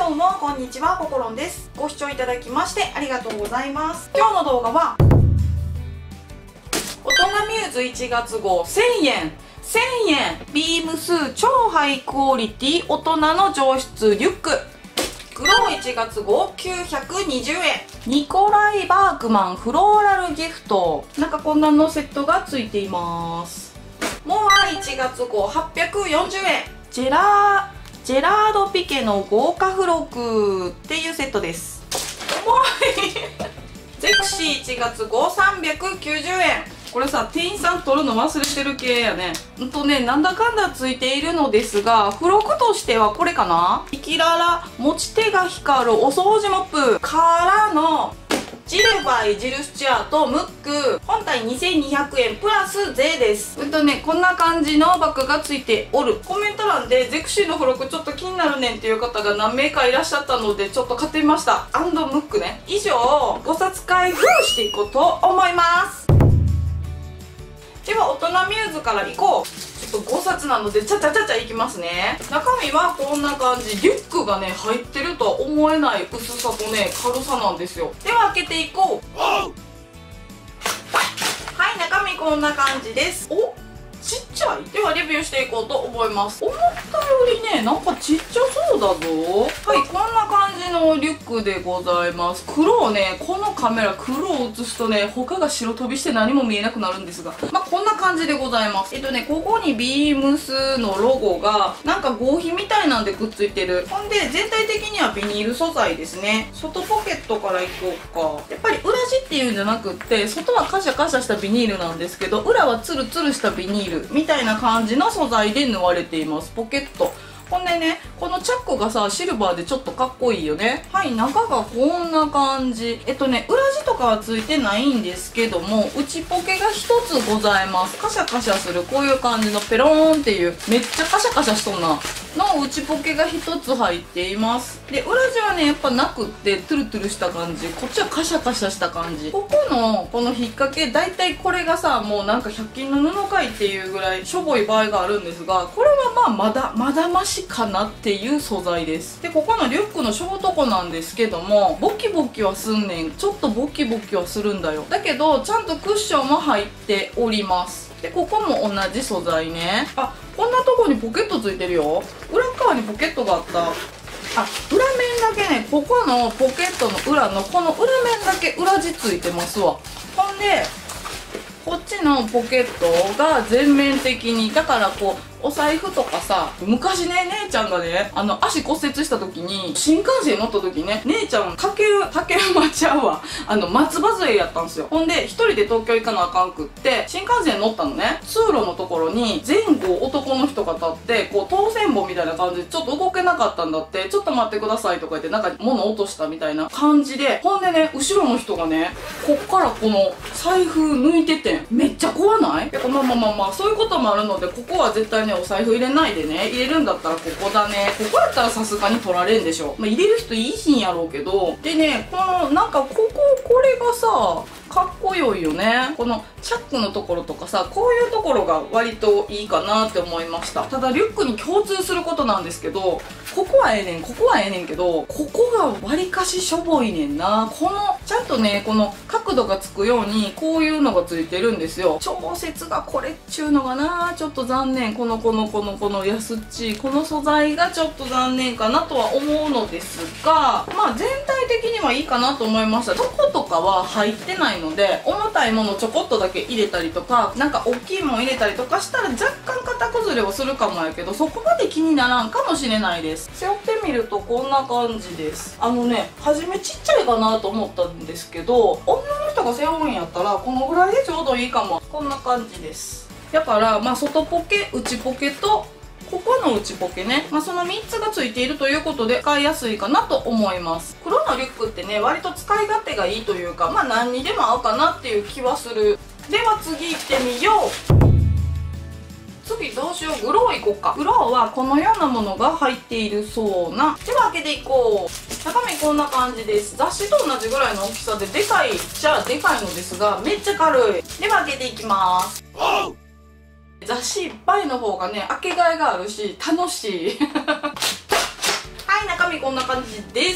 どうもこんにちは、こころんです。ご視聴いただきましてありがとうございます。今日の動画は大人ミューズ1月号1000円ビームス超ハイクオリティ大人の上質リュックグロー1月号920円ニコライ・バークマンフローラルギフト、なんかこんなのセットがついています。モア1月号840円ジェラードピケの豪華付録っていうセットです。おもろいゼクシー1月号390円。これさ、店員さん取るの忘れてる系やね。なんだかんだついているのですが、付録としてはこれかな。イキララ持ち手が光るお掃除モップからのジルバイジルスチュアートムック本体2200円プラス税です。こんな感じのバッグがついておる。コメント欄でゼクシーの付録ちょっと気になるねんっていう方が何名かいらっしゃったのでちょっと買ってみました。ムックね。以上5冊開封していこうと思います。では大人ミューズからいこう。ちょっと5冊なのでちゃちゃいきますね。中身はこんな感じ。リュックがね入ってるとは思えない薄さとね軽さなんですよ。では開けていこう。はい、中身こんな感じです。お、ちっちゃい。ではレビューしていこうと思います。思ったよりねなんかちっちゃそうだぞ。はい、こんな感じのリュックでございます。黒をね、このカメラ黒を映すとね他が白飛びして何も見えなくなるんですが、こんな感じでございます。ここにビームスのロゴがなんか合皮みたいなんでくっついてる。ほんで全体的にはビニール素材ですね。外ポケットからいこうか。やっぱり裏地っていうんじゃなくって外はカシャカシャしたビニールなんですけど、裏はツルツルしたビニールみたいな感じの素材で縫われています。ポケット、ほんでね、このチャックがさシルバーでちょっとかっこいいよね。はい、中がこんな感じ。裏地とかはついてないんですけども、内ポケが1つございます。カシャカシャするこういう感じのペローンっていう、めっちゃカシャカシャしとんなの内ポケが1つ入っています。で裏地はねやっぱなくってトゥルトゥルした感じ、こっちはカシャカシャした感じ。ここのこの引っ掛け、だいたいこれがさもうなんか100均の布かいっていうぐらいしょぼい場合があるんですが、これはまだマシかなっていう素材です。でここのリュックのショートコなんですけども、ボキボキはすんねん。ちょっとボキボキはするんだよ。だけどちゃんとクッションも入っております。でここも同じ素材ね。あ、こんなとこにポケットついてるよ。裏側にポケットがあった。裏面だけね、ここのポケットの裏のこの裏面だけ裏地ついてますわ。ほんでこっちのポケットが全面的に、だからこうお財布とかさ、昔ね姉ちゃんがね足骨折した時に新幹線乗った時ね、姉ちゃんかける待ち合うわ松葉杖やったんですよ。ほんで一人で東京行かなあかんくって新幹線乗ったのね。通路のところに前後男の人が立ってこう当選簿みたいな感じでちょっと動けなかったんだって。ちょっと待ってくださいとか言ってなんか物落としたみたいな感じで、ほんでね後ろの人がねこっからこの財布抜いててん。めっちゃ怖ない？まあそういうこともあるので、ここは絶対ねお財布入れないでね。入れるんだったらここだね。ここやったらさすがに取られんでしょ。入れる人いいしんやろうけど。でね、このなんかこれがさかっこよいよね。このチャックのところとかさ、こういうところが割といいかなって思いました。ただリュックに共通することなんですけど、ここはええねんけど、ここがわりかししょぼいねんな。このちゃんとねこの角度がつくようにこういうのがついてるんですよ。調節がこれっちゅうのがなちょっと残念。この安っちいこの素材がちょっと残念かなとは思うのですが、全体的にはいいかなと思いました。チョコとかは入ってないので、重たいものちょこっとだけ入れたりとか、なんか大きいもん入れたりとかしたら若干型崩れをするかもやけど、そこまで気にならんかもしれないです。背負ってみるとこんな感じです。初めちっちゃいかなと思ったんですけど、女の人が背負うんやったらこのぐらいでちょうどいいかも。こんな感じです。だから外ポケ内ポケとここの内ポケね、その3つがついているということで使いやすいかなと思います。黒のリュックってね割と使い勝手がいいというか、何にでも合うかなっていう気はする。では次行ってみよう。次どうしよう。グローいこうか。グローはこのようなものが入っているそうな。では開けていこう。中身こんな感じです。雑誌と同じぐらいの大きさででかいじゃあでかいのですがめっちゃ軽い。では開けていきます。雑誌いっぱいの方がね開けがいがあるし楽しいはい、中身身こんな感じです。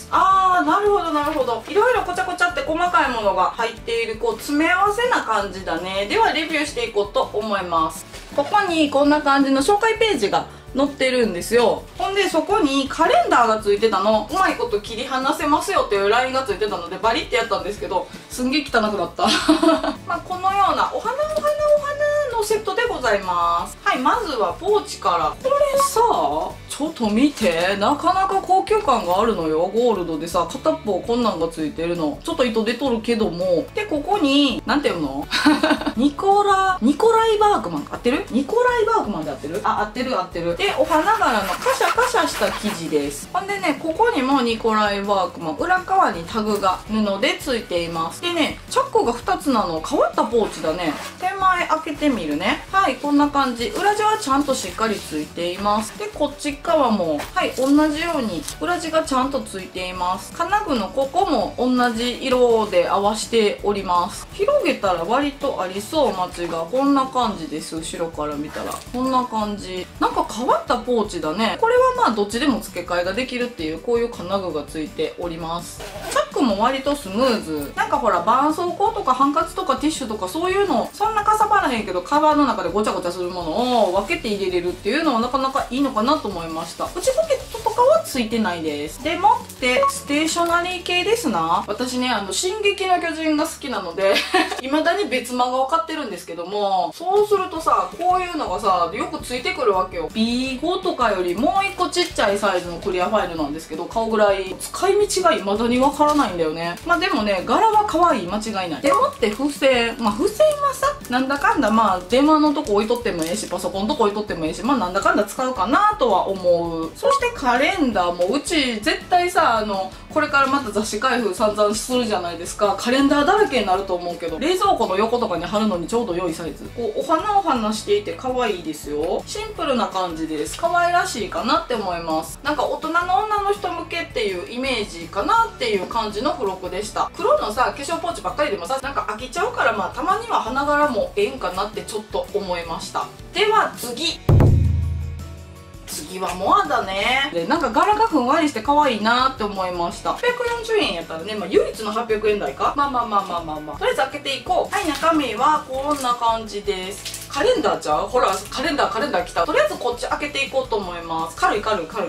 あー、なるほどなるほど。いろいろこちゃこちゃって細かいものが入っているこう詰め合わせな感じだね。ではレビューしていこうと思います。ここにこんな感じの紹介ページが載ってるんですよ。ほんでそこにカレンダーがついてたの。うまいこと切り離せますよっていうラインがついてたのでバリってやったんですけど、すんげえ汚くなったまあこのようなお花のセットでございます。はい、まずはポーチから。これさ、ちょっと見て、なかなか高級感があるのよ。ゴールドでさ、片っぽこんなんがついてるの。ちょっと糸出とるけども。でここになんていうのニコライバーグマン合ってる？ニコライバーグマンで合ってる？あ、合ってる合ってる。でお花柄のカシャカシャした生地です。ほんでね、ここにもニコライバーグマン、裏側にタグが布でついています。でね、チャックが2つなの。変わったポーチだね。手前開けてみるね。はい、こんな感じ。裏地はちゃんとしっかりついています。でこっち側もはい、同じように裏地がちゃんとついています。金具のここも同じ色で合わせております。広げたら割とありそう、街が。こんな感じです。後ろから見たらこんな感じ。なんか変わったポーチだね。これはまあどっちでも付け替えができるっていう、こういう金具がついております。チャックも割とスムーズ。なんかほら、絆創膏とかハンカチとかティッシュとかそういうのそんなかさばらへんけど、カバンの中でごちゃごちゃするものを分けて入れれるっていうのはなかなかいいのかなと思いました。内ポケットとかはついてないです。でもってステーショナリー系ですな。私ね、進撃の巨人が好きなので未だに別間が分かってるんですけども、そうするとさ、こういうのがさよくついてくるわけよ。 B5 とかよりもう1個ちっちゃいサイズのクリアファイルなんですけど、買うぐらい使い道が未だに分からないんだよね。まあでもね、柄は可愛い、間違いない。でもって付箋、まあ付箋はさ、なんだかんだまあ電話のとこ置いとってもええし、パソコンのとこ置いとってもええし、まあなんだかんだ使うかなとは思う。そしてカレンダーもうち絶対さ、これからまた雑誌開封散々するじゃないですか。カレンダーだらけになると思うけど、冷蔵庫の横とかに貼るのにちょうど良いサイズ。こうお花していて可愛いですよ。シンプルな感じです。可愛らしいかなって思います。なんか大人の女の人向けっていうイメージかなっていう感じの付録でした。黒のさ化粧ポーチばっかりでもさ、なんか飽きちゃうから、まあたまには花柄もええんかなってちょっと思いました。では次はモアだね。でなんか柄がふんわりして可愛いなって思いました。840円やったらね、まあ、唯一の800円台か。まあとりあえず開けていこう。はい、中身はこんな感じです。カレンダーちゃう？ほらカレンダー来た。とりあえずこっち開けていこうと思います。軽い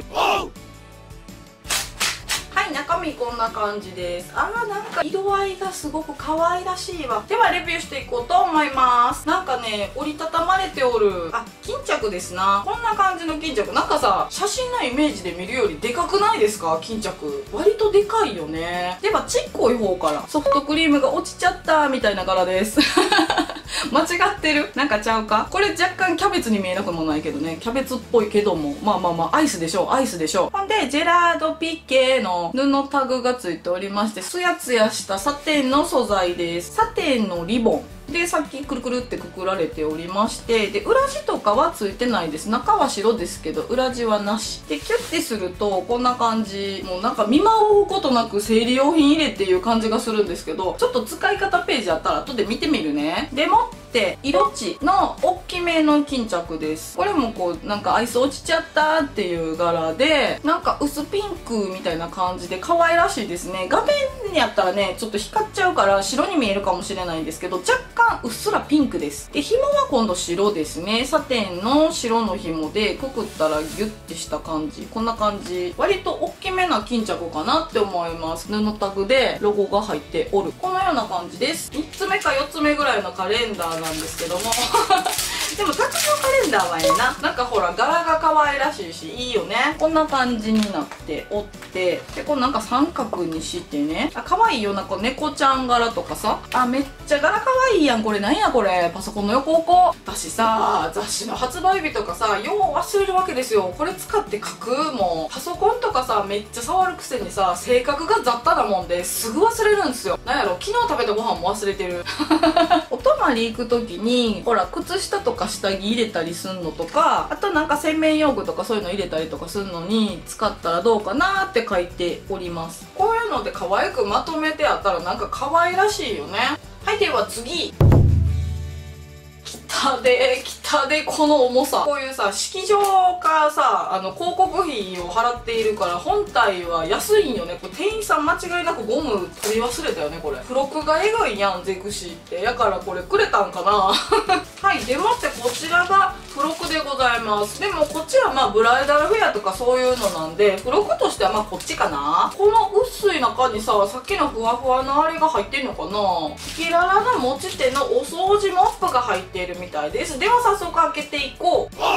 はい、中身こんな感じです。あー、なんか色合いがすごく可愛らしいわ。ではレビューしていこうと思います。なんかね、折りたたまれておる。あ、巾着ですな。こんな感じの巾着。なんかさ、写真のイメージで見るよりでかくないですか？巾着割とでかいよね。ではちっこい方から。ソフトクリームが落ちちゃったみたいな柄です間違ってる？なんかちゃうか？これ若干キャベツに見えなくもないけどね。キャベツっぽいけども、まあアイスでしょう。ほんでジェラードピケの布タグがついておりまして、ツヤツヤしたサテンの素材です。サテンのリボンでさっきくるくるってくくられておりまして、で裏地とかはついてないです。中は白ですけど裏地はなしで、キュッてするとこんな感じ。もうなんか見舞うことなく生理用品入れっていう感じがするんですけど、ちょっと使い方ページあったら後で見てみるね。でもって色地の大きめの巾着です。これもこうなんかアイス落ちちゃったっていう柄で、なんか薄ピンクみたいな感じで可愛らしいですね。画面にやったらねちょっと光っちゃうから白に見えるかもしれないんですけど、若干うっすらピンクです。で紐は今度白ですね。サテンの白の紐でくくったらギュッてした感じ。こんな感じ。割と大きめな巾着かなって思います。布タグでロゴが入っておる。このような感じです。3つ目か4つ目ぐらいのカレンダーなんですけどもでも卓上カレンダーはええな。なんかほら柄が可愛らしいしいいよね。こんな感じになっておって、でこれなんか三角にしてね、あ可愛いよ。なんか猫ちゃん柄とかさ、あめっちゃ柄可愛いやん。これなんやこれ。パソコンの横置こう。私さ雑誌の発売日とかさよう忘れるわけですよ。これ使って書く。もうパソコンとかさめっちゃ触るくせにさ性格が雑多なもんですぐ忘れるんですよ。なんやろ、昨日食べたご飯も忘れてるお泊まり行く時にほら靴下とか下着入れたりすんのとか、あとなんか洗面用具とかそういうの入れたりとかするのに使ったらどうかなって書いております。こういうので可愛くまとめてあったらなんか可愛らしいよね。はい、では次。汚来たで、この重さ。こういうさ、式場からさ、広告費を払っているから、本体は安いんよね。これ店員さん間違いなくゴム取り忘れたよね、これ。付録がエグいやん、ゼクシーって。やからこれくれたんかなはい、でもってこちらが付録でございます。でもこっちはまあブライダルフェアとかそういうのなんで、付録としてはまあこっちかな。この薄い中にさ、さっきのふわふわのあれが入ってんのかな。キララの持ち手のお掃除モップが入っているみたいです。では早速開けていこう。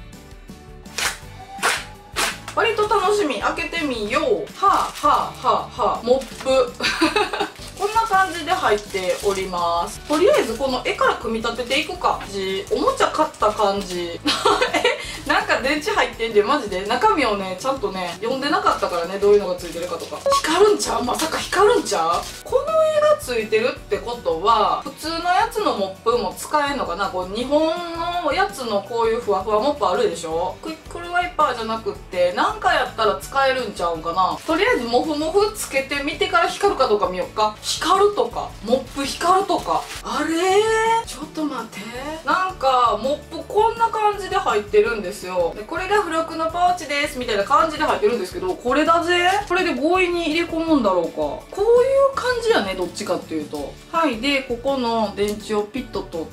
割と楽しみ。開けてみよう。はあはあはあはあ、モップこんな感じで入っております。とりあえずこの絵から組み立てていくか。おもちゃ買った感じなんか電池入ってんで、マジで中身をねちゃんとね読んでなかったからね、どういうのがついてるかとか。光るんちゃう？まさか光るんちゃう？この絵がついてるってことは普通のやつのモップも使えるのかな。こう日本のやつのこういうふわふわモップあるでしょ。クイックルワイパーじゃなくってなんかやったら使えるんちゃうんかな。とりあえずモフモフつけてみてから光るかどうか見よっか。光るとかモップ光るとか、あれちょっと待って、なんかモップこんな感じで入ってるんですよ。でこれが付録のポーチですみたいな感じで入ってるんですけど、これだぜ。これで強引に入れ込むんだろうか。こういう感じやね、どっちかっていうと。はい、でここの電池をピッと取って、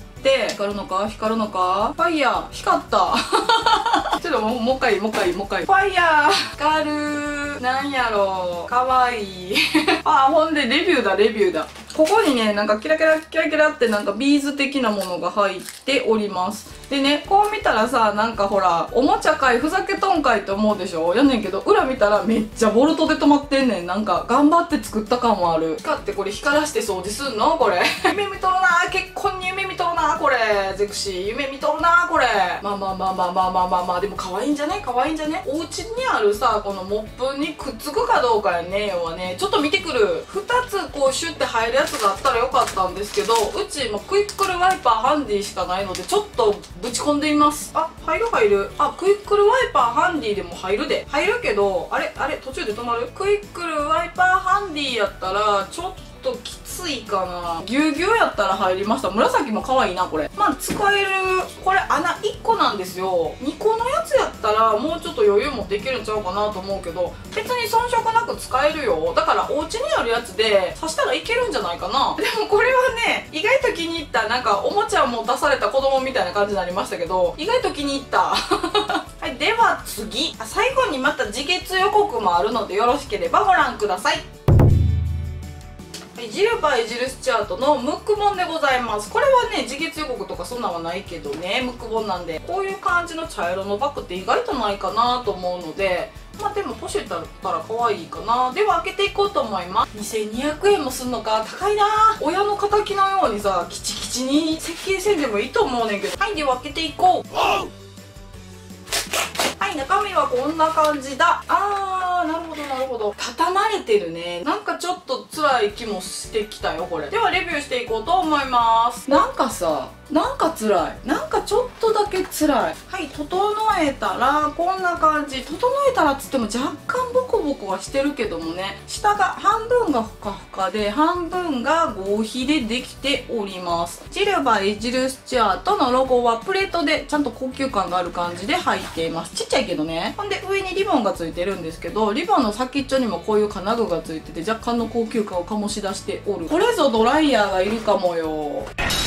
光るのか光るのか。ファイヤー光ったちょっともう一回ファイヤー光る。なんやろう、かわいいあ、ほんでレビューだ。ここにねなんかキラキラキラキラってなんかビーズ的なものが入っております。でね、こう見たらさ、なんかほらおもちゃかいふざけとんかいって思うでしょ。やねんけど裏見たらめっちゃボルトで止まってんねん。なんか頑張って作った感もある。光ってこれ光らして掃除すんのこれ夢見とるな、結婚に夢見とるなこれ。ゼクシー夢見とるなこれ。まあでも可愛いんじゃね。お家にあるさこのモップにくっつくかどうかやね。要はね、ちょっと見てくる。2つこうシュッて入るやつがあったらよかったんですけど、うちもクイックルワイパーハンディしかないのでちょっとぶち込んでみます。あ、入る。あ、クイックルワイパーハンディでも入るけど、あれ途中で止まる。クイックルワイパーハンディやったらちょっときついかな。ぎゅうぎゅうやったら入りました。紫も可愛いなこれ。まあ使える。これ穴1個なんですよ。2個のやつやったらもうちょっと余裕もできるんちゃうかなと思うけど、別に遜色なく使えるよ。だからお家にあるやつで刺したらいけるんじゃないかな。でもこれはね意外と気に入った。なんかおもちゃも出された子供みたいな感じになりましたけど、意外と気に入ったはい、では次。最後にまた次月予告もあるのでよろしければご覧ください。ジルバイジルスチャートのムック本でございます。これはね次月予告とかそんなんはないけどね、ムック本なんで。こういう感じの茶色のバッグって意外とないかなと思うので、まあでもポシェットだったら可愛いかな。では開けていこうと思います。2200円もすんのか、高いな。親の敵のようにさキチキチに設計せんでもいいと思うねんけど。はい、では開けていこう。はい、中身はこんな感じだ。なるほど。畳まれてるね。なんかちょっと辛い気もしてきたよこれ。ではレビューしていこうと思います。なんかさ、なんか辛い。なんかちょっとだけ辛い。はい、整えたらこんな感じ。整えたらっつっても若干ボコボコはしてるけどもね、下が半分がふかふかで半分が合皮でできております。ジルバイジルスチャートのロゴはプレートでちゃんと高級感がある感じで入っています。ちっちゃいけどね。ほんで上にリボンがついてるんですけど、リボンの先っちょにもこういう金具がついてて若干の高級感を醸し出しておる。これぞドライヤーがいるかもよ。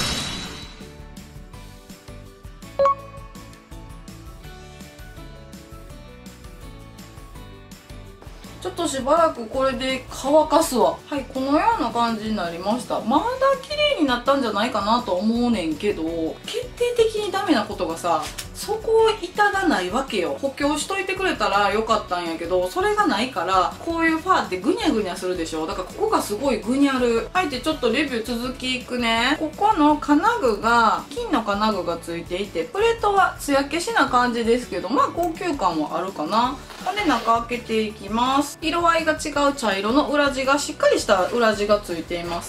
ちょっとしばらくこれで乾かすわ。はい、このような感じになりました。まだ綺麗になったんじゃないかなと思うねんけど、決定的にダメなことがさ、そこを板がないわけよ。補強しといてくれたらよかったんやけど、それがないからこういうファーってグニャグニャするでしょ。だからここがすごいグニャる。はい、でちょっとレビュー続きいくね。ここの金具が金の金具がついていて、プレートは艶消しな感じですけど、まあ高級感はあるかな。ほんで中開けていきます。色合いが違う茶色の裏地がしっかりした裏地がついています。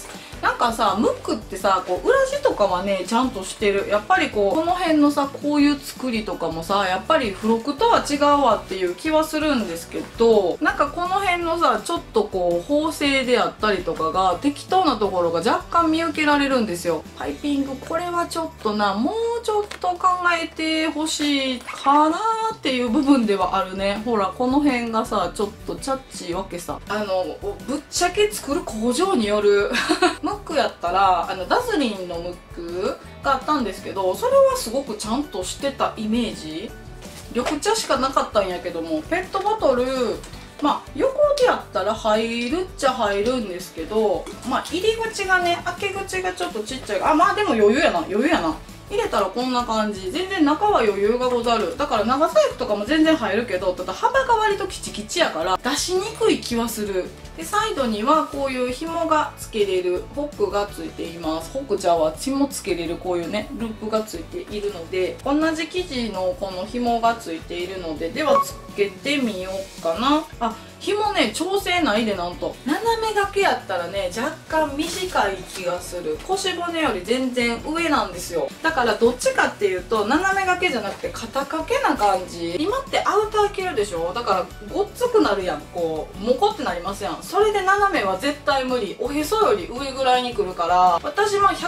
なんかさムックってさこう裏地とかはねちゃんとしてる。やっぱりこうこの辺のさこういう作りとかもさやっぱり付録とは違うわっていう気はするんですけど、なんかこの辺のさちょっとこう縫製であったりとかが適当なところが若干見受けられるんですよ。パイピングこれはちょっとな、もうちょっと考えてほしいかなーっていう部分ではあるね。ほらこの辺がさちょっとチャッチーわけさ。ぶっちゃけ作る工場によるムックやったらダズリンのムックがあったんですけど、それはすごくちゃんとしてたイメージ。緑茶しかなかったんやけども、ペットボトルまあ横でやったら入るっちゃ入るんですけど、まあ入り口がね開け口がちょっとちっちゃい。まあでも余裕やな余裕やな。入れたらこんな感じ。全然中は余裕がござる。だから長財布とかも全然入るけど、ただ幅が割とキチキチやから出しにくい気はする。でサイドにはこういう紐がつけれるホックがついています。ホックじゃは紐つけれるこういうねループがついているので、同じ生地のこの紐がついているので、ではつけてみようかな。紐ね調整ないで、なんと斜め掛けやったらね若干短い気がする。腰骨より全然上なんですよ。だからどっちかっていうと斜め掛けじゃなくて肩掛けな感じ。今ってアウター着るでしょ。だからごっつくなるやん、こうモコってなりますやん。それで斜めは絶対無理。おへそより上ぐらいにくるから、私も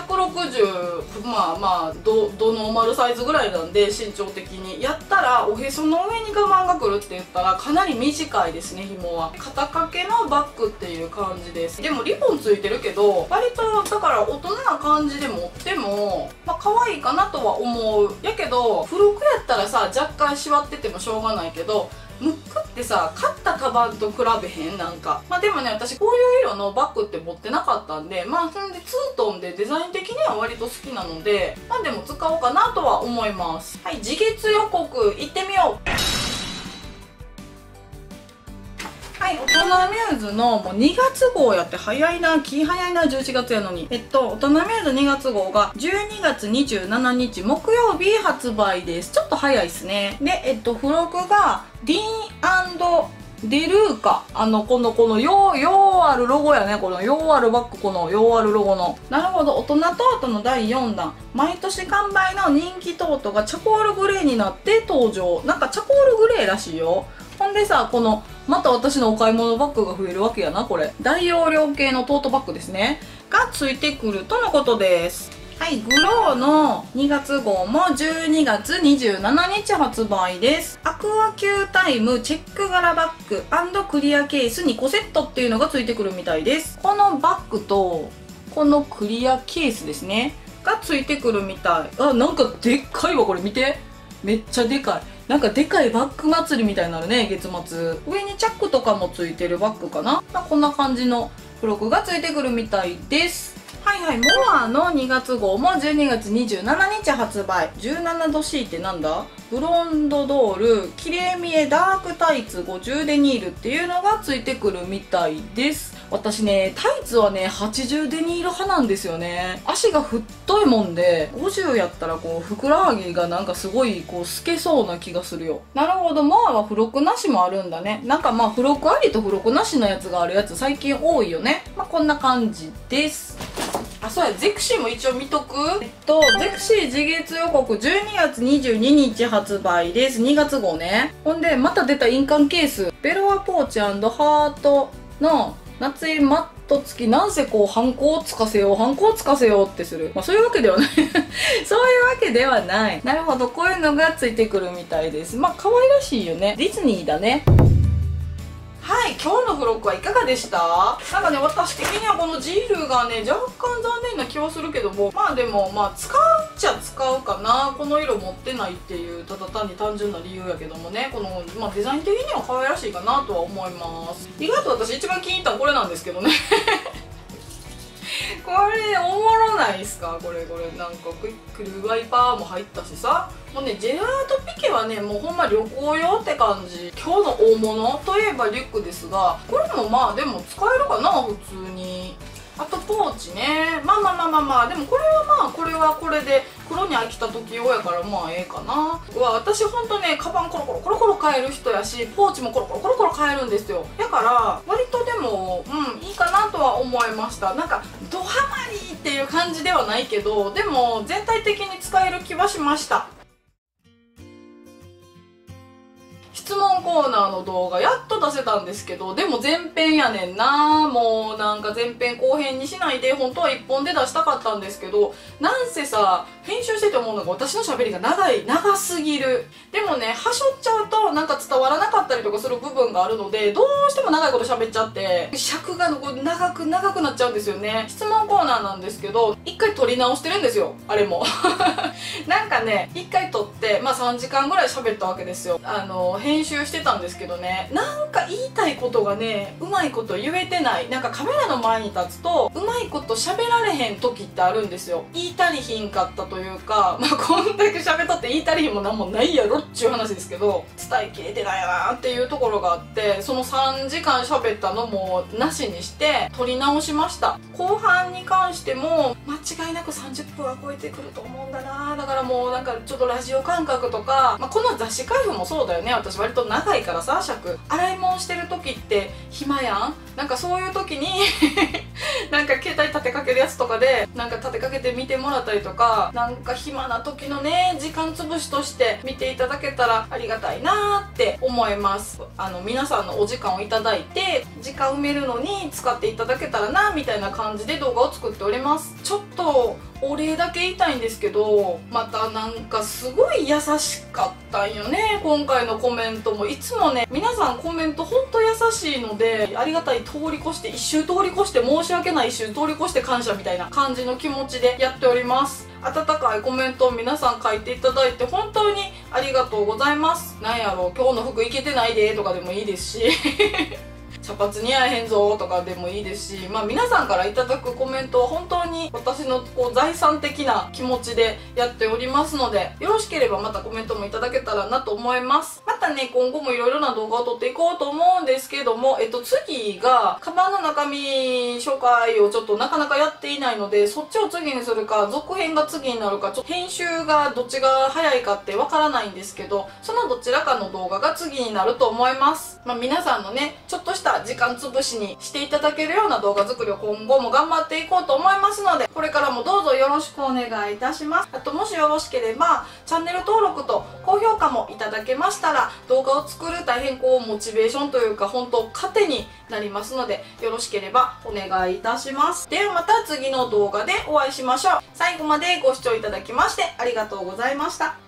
160どノーマルサイズぐらいなんで身長的にやったらおへその上に我慢がくるって言ったらかなり短いですね。紐は肩掛けのバッグっていう感じです。でもリボンついてるけど割とだから大人な感じで持っても可愛いかなとは思う。やけど付録やったらさ若干しわっててもしょうがないけど、ムックってさ買ったカバンと比べへんなんか。でもね私こういう色のバッグって持ってなかったんで、そんでツートンでデザイン的には割と好きなので、でも使おうかなとは思います。はい、次月予告いってみよう。はい、大人ミューズのもう2月号やって早いな、気早いな、11月やのに。大人ミューズ2月号が12月27日木曜日発売です。ちょっと早いですね。で、付録がディーン&デルーカ。このようあるロゴやね。このようあるバッグ、このようあるロゴの。なるほど、大人トートの第4弾。毎年完売の人気トートがチャコールグレーになって登場。なんかチャコールグレーらしいよ。ほんでさ、このまた私のお買い物バッグが増えるわけやな。これ大容量系のトートバッグですねがついてくるとのことです。はい、グローの2月号も12月27日発売です。アクアキュータイムチェック柄バッグ&クリアケース2個セットっていうのがついてくるみたいです。このバッグとこのクリアケースですねがついてくるみたい。なんかでっかいわ。これ見て、めっちゃでかい。なんかでかいバッグ祭りみたいになるね、月末。上にチャックとかもついてるバッグかな。こんな感じの付録がついてくるみたいです。はいはい、モアの2月号も12月27日発売。17度 C ってなんだ？ブロンドドールきれい見えダークタイツ50デニールっていうのがついてくるみたいです。私ねタイツはね80デニール派なんですよね。足が太いもんで50やったらこうふくらはぎがなんかすごいこう透けそうな気がするよ。なるほど、モアは付録なしもあるんだね。なんか付録ありと付録なしのやつがあるやつ最近多いよね。こんな感じです。そうや、ゼクシーも一応見とく。ゼクシー次月予告12月22日発売です。2月号ね。ほんでまた出た印鑑ケース、ベロアポーチ&ハートの夏入りマット付き。なんせこうハンコをつかせようってする。そういうわけではないそういうわけではない。なるほど、こういうのがついてくるみたいです。可愛らしいよね。ディズニーだね。はい、今日の付録はいかがでした？なんかね、私的にはこのジールがね、若干残念な気はするけども、でも使うっちゃ使うかな。この色持ってないっていう、ただ単に単純な理由やけどもね、この、デザイン的には可愛らしいかなとは思います。意外と私一番気に入ったのはこれなんですけどね。これおもろないっすか？これなんかクイックルワイパーも入ったしさ。もうね、ジェラートピケはねもうほんま旅行用って感じ。今日の大物といえばリュックですが、これもでも使えるかな普通に。あとポーチね。でもこれはこれで黒に飽きた時用やからええかな。私ほんとね、カバンコロコロ変える人やし、ポーチもコロコロ変えるんですよ。だから割とでもいいかなとは思いました。なんかドハマりっていう感じではないけど、でも全体的に使える気はしました。質問コーナーの動画やっと出せたんですけど、でも前編やねんな。もうなんか前編後編にしないで、本当は1本で出したかったんですけど、なんせさ、編集してて思うのが私の喋りが長すぎる。でもね、はしょっちゃうとなんか伝わらなかったりとかする部分があるので、どうしても長いこと喋っちゃって尺が長くなっちゃうんですよね。質問コーナーなんですけど、1回撮り直してるんですよ、あれもなんかね、1回撮ってまあ3時間ぐらい喋ったわけですよ。編集してたんですけどね、なんか言いたいことがね、うまいこと言えてない。なんかカメラの前に立つとうまいこと喋られへん時ってあるんですよ。言いたりひんかったというか、まあこんだけ喋っとって言いたりひんもなんもないやろっちゅう話ですけど、伝えきれてないなっていうところがあって、その3時間喋ったのもなしにして撮り直しました。後半に関しても間違いなく30分は超えてくると思うんだな。だからもうなんかちょっとラジオ感覚とか、まあ、この雑誌開封もそうだよね。私割と長いからさ、尺洗い物してる時って暇やん。なんかそういう時になんか携帯立てかけるやつとかでなんか立てかけて見てもらったりとか、なんか暇な時のね、時間つぶしとして見ていただけたらありがたいなーって思います。皆さんのお時間をいただいて時間埋めるのに使っていただけたらなみたいな感じで動画を作っております。ちょっとお礼だけ言いたいんですけど、またなんかすごい優しかったんよね。今回のコメントもいつもね、皆さんコメントほんと優しいので、ありがたい通り越して、一周通り越して申し訳ない、一周通り越して感謝みたいな感じの気持ちでやっております。温かいコメントを皆さん書いていただいて本当にありがとうございます。なんやろう、今日の服いけてないでとかでもいいですし茶髪似合えへんぞとかでもいいですし、まあ皆さんからいただくコメントは本当に私のこう財産的な気持ちでやっておりますので、よろしければまたコメントもいただけたらなと思います。またね、今後もいろいろな動画を撮っていこうと思うんですけども、次がカバンの中身紹介をちょっとなかなかやっていないので、そっちを次にするか続編が次になるか、ちょっと編集がどっちが早いかってわからないんですけど、そのどちらかの動画が次になると思います。まあ皆さんのね、ちょっとした時間つぶしにしていただけるような動画作りを今後も頑張っていこうと思いますので、これからもどうぞよろしくお願いいたします。あともしよろしければチャンネル登録と高評価もいただけましたら、動画を作る大変こうモチベーションというか本当糧になりますので、よろしければお願いいたします。ではまた次の動画でお会いしましょう。最後までご視聴いただきましてありがとうございました。